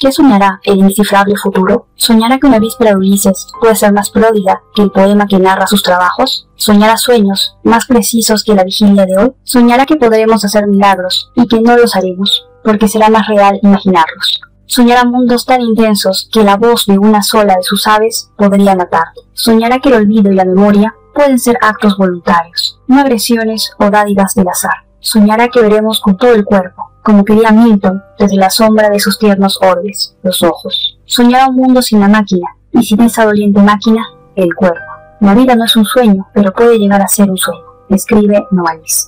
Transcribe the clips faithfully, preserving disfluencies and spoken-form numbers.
¿Qué soñará el indescifrable futuro? ¿Soñará que una víspera de Ulises puede ser más pródiga que el poema que narra sus trabajos? ¿Soñará sueños más precisos que la vigilia de hoy? ¿Soñará que podremos hacer milagros y que no los haremos, porque será más real imaginarlos? ¿Soñará mundos tan intensos que la voz de una sola de sus aves podría matarte? ¿Soñará que el olvido y la memoria pueden ser actos voluntarios, no agresiones o dádivas del azar? ¿Soñará que veremos con todo el cuerpo, como quería Milton, desde la sombra de sus tiernos orbes, los ojos? ¿Soñará un mundo sin la máquina, y sin esa doliente máquina, el cuerpo? La vida no es un sueño, pero puede llegar a ser un sueño, escribe Análisis.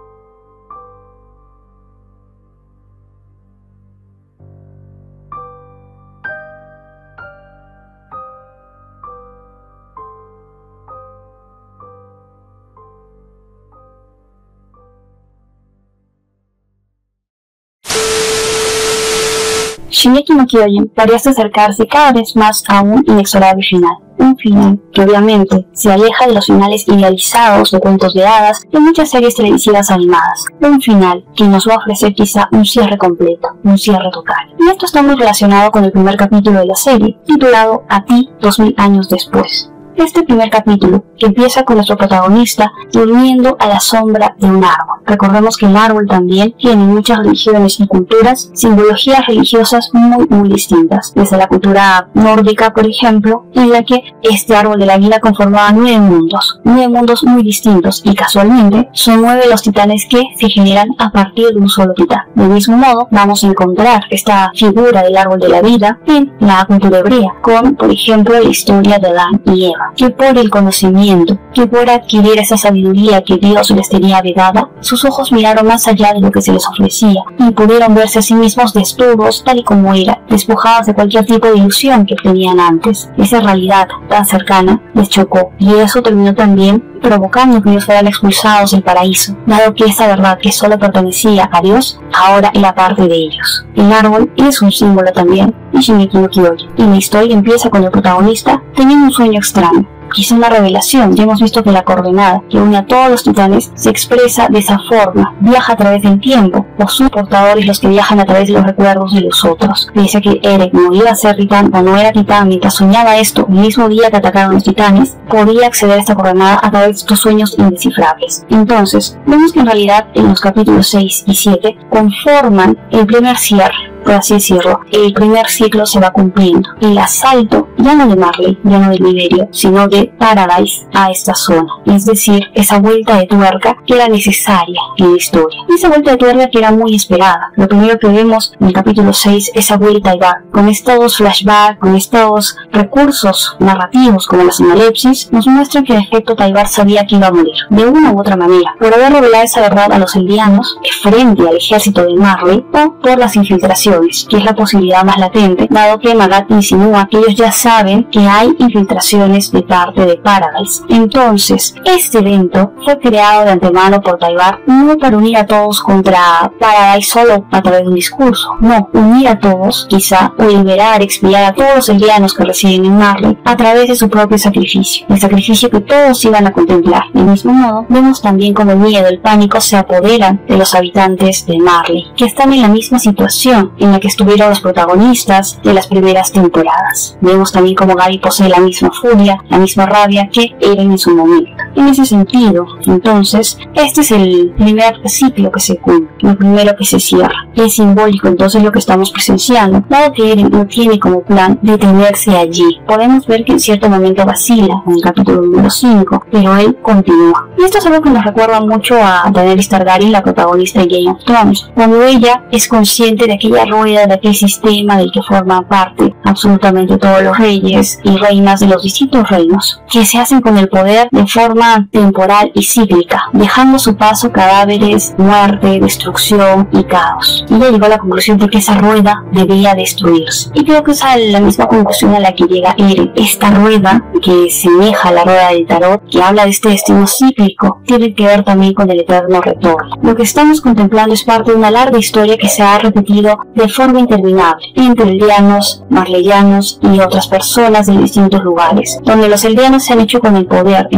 Shingeki no Kyojin parece acercarse cada vez más a un inexorable final. Un final que obviamente se aleja de los finales idealizados de cuentos de hadas y muchas series televisivas animadas. Un final que nos va a ofrecer quizá un cierre completo, un cierre total. Y esto está muy relacionado con el primer capítulo de la serie, titulado A ti dos mil años después. Este primer capítulo, que empieza con nuestro protagonista durmiendo a la sombra de un árbol. Recordemos que el árbol también tiene muchas religiones y culturas, simbologías religiosas muy muy distintas. Desde la cultura nórdica, por ejemplo, en la que este árbol de la vida conformaba nueve mundos. Nueve mundos muy distintos y casualmente son nueve los titanes que se generan a partir de un solo titán. Del mismo modo, vamos a encontrar esta figura del árbol de la vida en la cultura hebrea, con, por ejemplo, la historia de Adán y Eva, que por el conocimiento, que por adquirir esa sabiduría que Dios les tenía vedada, sus ojos miraron más allá de lo que se les ofrecía y pudieron verse a sí mismos desnudos tal y como era, despojados de cualquier tipo de ilusión que tenían antes. Esa realidad tan cercana les chocó y eso terminó también provocando que ellos fueran expulsados del paraíso, dado que esta verdad que solo pertenecía a Dios, ahora era parte de ellos. El árbol es un símbolo también de Shingeki no Kyojin, y la historia empieza con el protagonista teniendo un sueño extraño, quizá una revelación. Ya hemos visto que la coordenada que une a todos los titanes se expresa de esa forma, viaja a través del tiempo, los sus portadores los que viajan a través de los recuerdos de los otros. Dice que Eren no iba a ser titán o no era titán mientras soñaba esto el mismo día que atacaron los titanes, podía acceder a esta coordenada a través de estos sueños indescifrables. Entonces, vemos que en realidad en los capítulos seis y siete conforman el primer cierre, por así decirlo. El primer ciclo se va cumpliendo. El asalto, ya no de Marley, ya no de Liberio, sino de Paradise a esta zona. Es decir, esa vuelta de tuerca que era necesaria en la historia. Y esa vuelta de tuerca que era muy esperada. Lo primero que vemos en el capítulo seis, esa vuelta y va. Con estos flashbacks, con estos recursos narrativos como las analepsis, nos muestran que en efecto Taibar sabía que iba a morir, de una u otra manera, por haber revelado esa verdad a los eldianos frente al ejército de Marley, o por las infiltraciones, que es la posibilidad más latente, dado que Magat insinúa que ellos ya saben que hay infiltraciones de parte de Paradise. Entonces, este evento fue creado de antemano por Taibar, no para unir a todos contra Paradise solo a través de un discurso, no, unir a todos, quizá, o liberar, expiar a todos los eldianos que residen en Marley a través de su propio sacrificio, el sacrificio que todos iban a contemplar. Del mismo modo, vemos también como el miedo, el pánico se apoderan de los habitantes de Marley, que están en la misma situación en la que estuvieron los protagonistas de las primeras temporadas. Vemos también como Gaby posee la misma furia, la misma rabia que Eren en su momento. En ese sentido, entonces, este es el primer ciclo que se cumple, lo primero que se cierra. Es simbólico entonces lo que estamos presenciando, dado que Eren no tiene como plan detenerse allí. Podemos ver que en cierto momento vacila en el capítulo número cinco, pero él continúa. Y esto es algo que nos recuerda mucho a Daenerys Targaryen, la protagonista de Game of Thrones, cuando ella es consciente de aquella rueda, de aquel sistema del que forman parte absolutamente todos los reyes y reinas de los distintos reinos, que se hacen con el poder de forma temporal y cíclica, dejando a su paso cadáveres, muerte, destrucción y caos. Y ella llegó a la conclusión de que esa rueda debía destruirse. Y creo que esa es la misma conclusión a la que llega Eren. Esta rueda, que semeja a la rueda del tarot, que habla de este destino cíclico, tiene que ver también con el eterno retorno. Lo que estamos contemplando es parte de una larga historia que se ha repetido de forma interminable entre eldianos, marleyanos y otras personas de distintos lugares, donde los eldianos se han hecho con el poder en distintos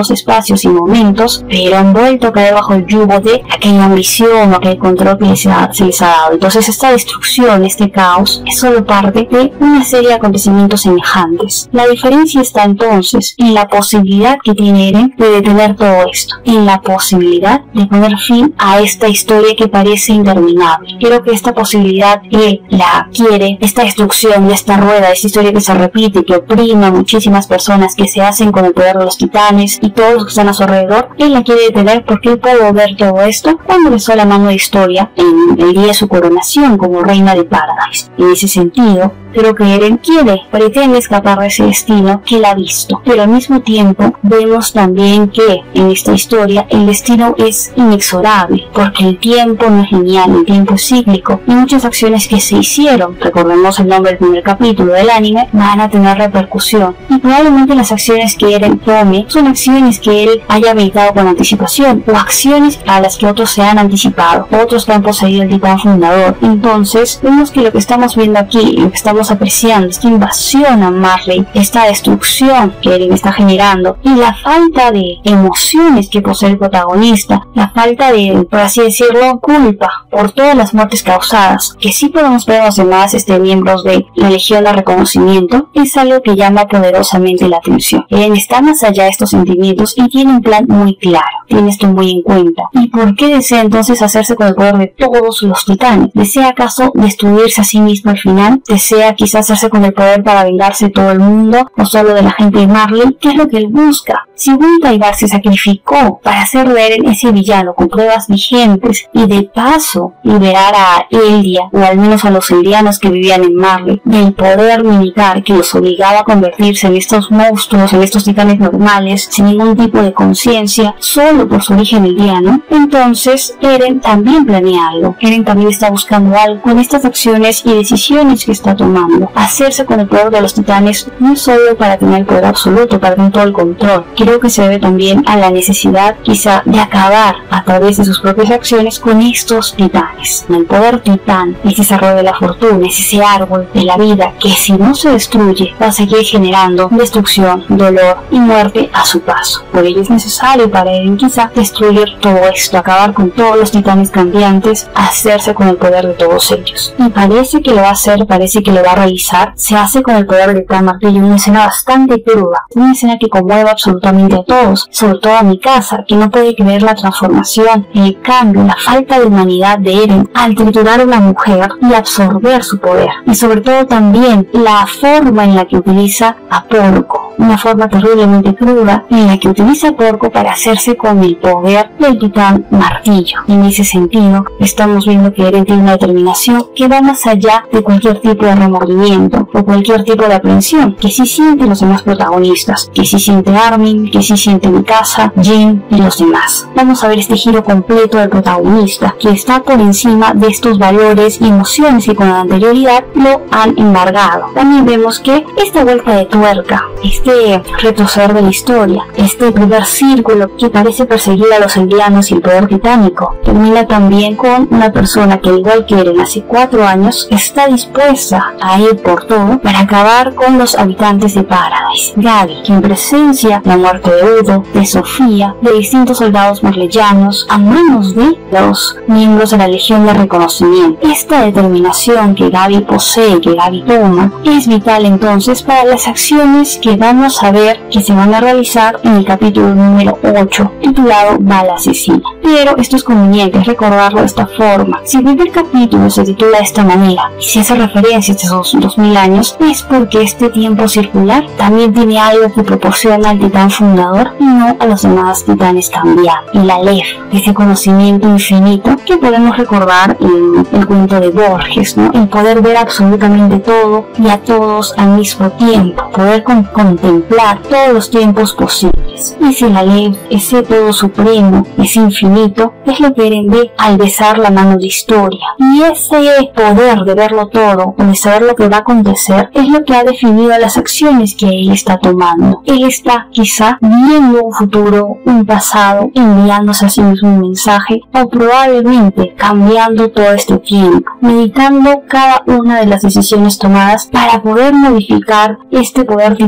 distintos espacios y momentos, pero han vuelto a caer bajo el yugo de aquella ambición o aquel control que les ha, se les ha dado. Entonces esta destrucción, este caos, es solo parte de una serie de acontecimientos semejantes. La diferencia está entonces en la posibilidad que tiene Eren de detener todo esto, en la posibilidad de poner fin a esta historia que parece interminable. Creo que esta posibilidad él la quiere, esta destrucción de esta rueda, esta historia que se repite, que oprime a muchísimas personas, que se hacen con el poder de los titanes y todos los que están a su alrededor, él la quiere detener porque él pudo ver todo esto cuando besó la mano de historia en el día de su coronación como reina de Paradise. En ese sentido, creo que Eren quiere, pretende escapar de ese destino que él ha visto, pero al mismo tiempo vemos también que en esta historia el destino es inexorable, porque el tiempo no es lineal, el tiempo es cíclico, y muchas acciones que se hicieron, recordemos el nombre del primer capítulo del anime, van a tener repercusión, y probablemente las acciones que Eren tome son acciones que él haya meditado con anticipación, o acciones a las que otros se han anticipado, otros que han poseído el titán fundador. Entonces vemos que lo que estamos viendo aquí, lo que estamos apreciando, esta invasión a Marley, esta destrucción que Eren está generando, y la falta de emociones que posee el protagonista, la falta de, por así decirlo, culpa por todas las muertes causadas, que sí podemos ver los demás este, miembros de la Legión de Reconocimiento, es algo que llama poderosamente la atención. Eren está más allá de estos sentimientos y tiene un plan muy claro, tiene esto muy en cuenta. ¿Y por qué desea entonces hacerse con el poder de todos los titanes? ¿Desea acaso destruirse a sí mismo al final? ¿Desea quizás hacerse con el poder para vengarse de todo el mundo o solo de la gente de Marley? ¿Qué es lo que él busca? Si Ivar se sacrificó para hacer de Eren ese villano con pruebas vigentes y de paso liberar a Eldia, o al menos a los eldianos que vivían en Marley, del poder militar que los obligaba a convertirse en estos monstruos, en estos titanes normales, sin ningún tipo de conciencia, solo por su origen eldiano, entonces Eren también planea algo. Eren también está buscando algo con estas acciones y decisiones que está tomando. Hacerse con el poder de los titanes no solo para tener el poder absoluto, para tener todo el control. Creo que se debe también a la necesidad quizá de acabar a través de sus propias acciones con estos titanes. El poder titán es ese árbol de la fortuna, es ese árbol de la vida que si no se destruye va a seguir generando destrucción, dolor y muerte a su paso. Por ello es necesario para Eren quizá destruir todo esto, acabar con todos los titanes cambiantes, hacerse con el poder de todos ellos. Y parece que lo va a hacer, parece que lo va a realizar. Se hace con el poder de tal martillo, una escena bastante cruda, una escena que conmueve absolutamente a todos, sobre todo a mi casa, que no puede creer la transformación, el cambio, la falta de humanidad de Eren al triturar a una mujer y absorber su poder, y sobre todo también la forma en la que utiliza a Porco, una forma terriblemente cruda en la que utiliza a Porco para hacerse con el poder del titán martillo. En ese sentido estamos viendo que Eren tiene una determinación que va más allá de cualquier tipo de remordimiento o cualquier tipo de aprensión que sí sienten los demás protagonistas, que sí siente Armin, que sí siente Mikasa, Jin y los demás. Vamos a ver este giro completo del protagonista, que está por encima de estos valores y emociones que con anterioridad lo han embargado. También vemos que esta vuelta de tuerca, este retroceder de la historia, este primer círculo que parece perseguir a los eldianos y el poder titánico, termina también con una persona que, al igual que Eren hace cuatro años, está dispuesta a ir por todo para acabar con los habitantes de Paradise. Gaby, quien presencia la muerte de Udo, de Sofía, de distintos soldados marleyanos a manos de los miembros de la Legión de Reconocimiento. Esta determinación que Gaby posee, que Gaby toma, es vital entonces para las acciones que vamos a ver que se van a realizar en el capítulo número ocho, titulado Bala Asesina. Pero esto es conveniente recordarlo de esta forma. Si el primer capítulo se titula de esta manera y se hace referencia a estos dos mil años, es porque este tiempo circular también tiene algo que proporciona al titán fundador y no a los demás titanes cambiados. Y la Lef, ese conocimiento infinito que podemos recordar en el cuento de Borges, ¿no? El poder ver absolutamente todo y a todos al mismo tiempo, poder con contemplar todos los tiempos posibles. Y si la Lef, ese todo supremo, ese infinito, es lo que Eren ve al besar la mano de historia. Y ese poder de verlo todo, o de saber lo que va a acontecer, es lo que ha definido las acciones que él está tomando. Él está quizá viendo un futuro, un pasado, enviándose a sí mismo un mensaje, o probablemente cambiando todo este tiempo, meditando cada una de las decisiones tomadas para poder modificar este poder titánico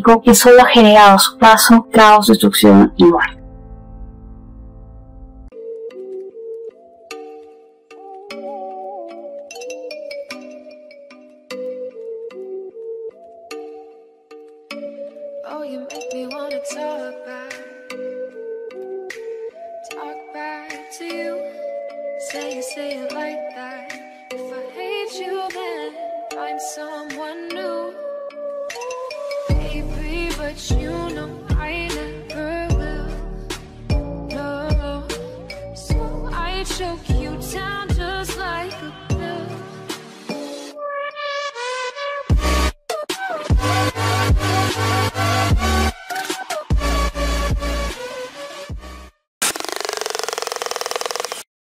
caótico que solo ha generado a su paso caos, destrucción y muerte. Oh, you make me wanna talk back, talk back to you. Say it, say it like that. If I hate you, then find someone new, baby. But you know